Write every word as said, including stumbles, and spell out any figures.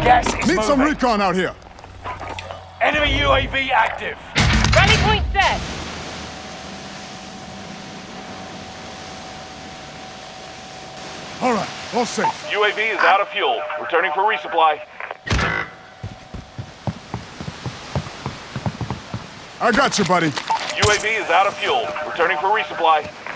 Gas is Need moving. some recon out here. Enemy U A V active. Rally point set. All right, all safe. U A V is out of fuel. Returning for resupply. I got you, buddy. U A V is out of fuel. Returning for resupply.